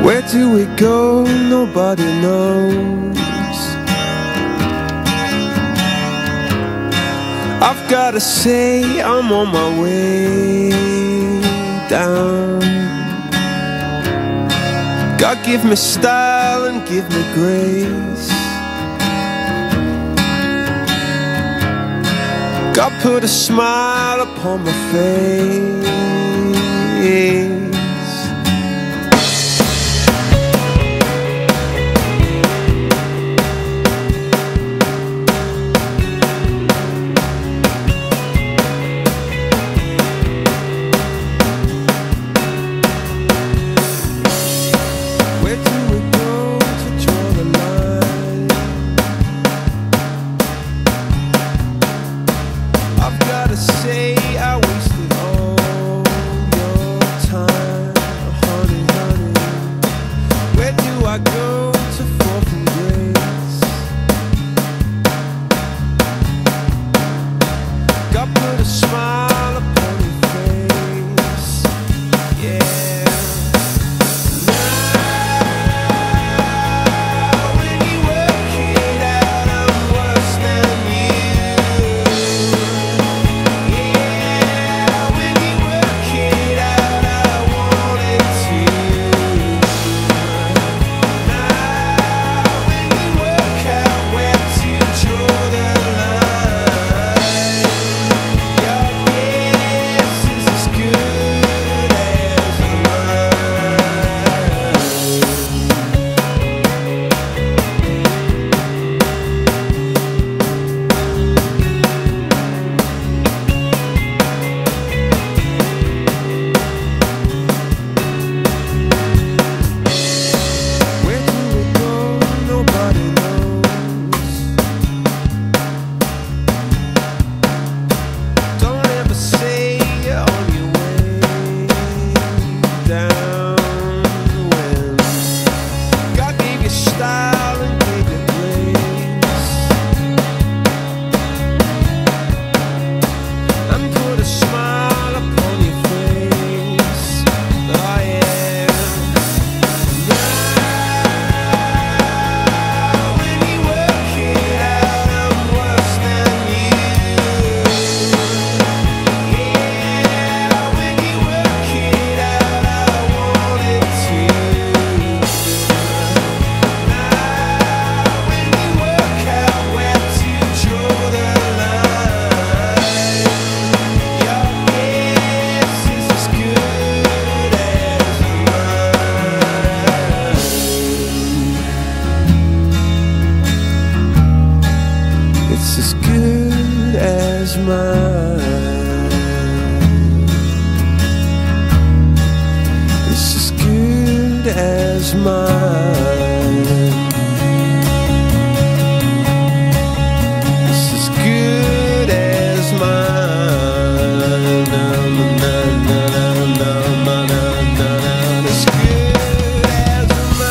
Where do we go? Nobody knows. I've gotta say I'm on my way down. God give me style and give me grace. God put a smile upon my face. Say I wasted all your time, honey, honey. Where do I go to fall from grace? God put a smile upon your face, yeah. It's as good as mine. It's as good as mine. It's as good as mine. Na, na, na, na, na, na, na, na. It's good as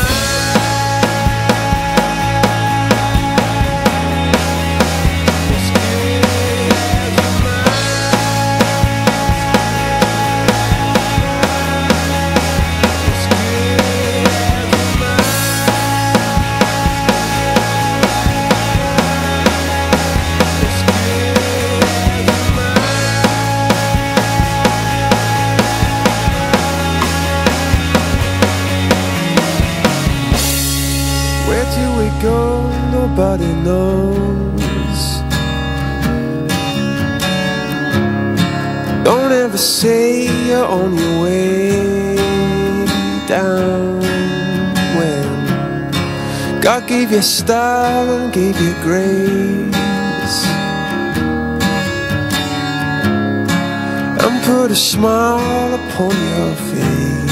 where do we go? Nobody knows. Don't ever say you're on your way down when God gave you style and gave you grace and put a smile upon your face.